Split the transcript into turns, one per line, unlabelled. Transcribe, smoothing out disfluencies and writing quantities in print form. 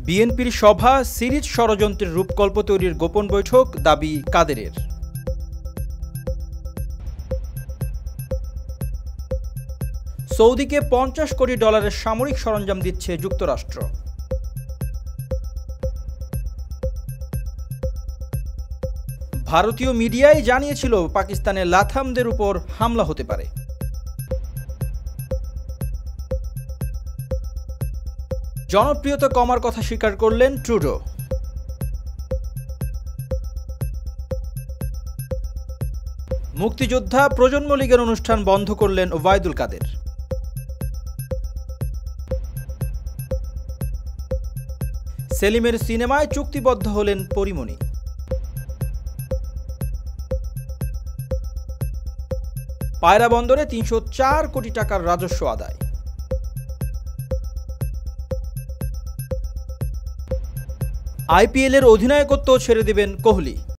বিএনপির সভা সিরিজ ষড়যন্ত্রের রূপকল্প তৈরির গোপন বৈঠক দাবি কাদেরের। সৌদিকে $50 কোটি সামরিক সরঞ্জাম দিচ্ছে যুক্তরাষ্ট্র। ভারতীয় মিডিয়ায় জানিয়েছিল পাকিস্তানে লাথামদের উপর হামলা হতে পারে। জনপ্রিয়তা কমার কথা স্বীকার করলেন ট্রুডো। মুক্তিযোদ্ধা প্রজন্ম লীগের অনুষ্ঠান বন্ধ করলেন ওবায়দুল কাদের। সেলিমের সিনেমায় চুক্তিবদ্ধ হলেন পরীমণি। পায়রা বন্দরে ৩০৪ কোটি টাকার রাজস্ব আদায়। আইপিএলের অধিনায়কত্ব ছেড়ে দেবেন কোহলি।